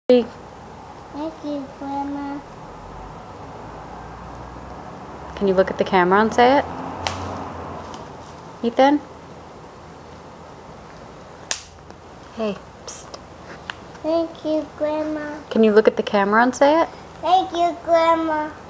Thank you, Grandma. Can you look at the camera and say it? Ethan? Hey, psst. Thank you, Grandma. Can you look at the camera and say it? Thank you, Grandma.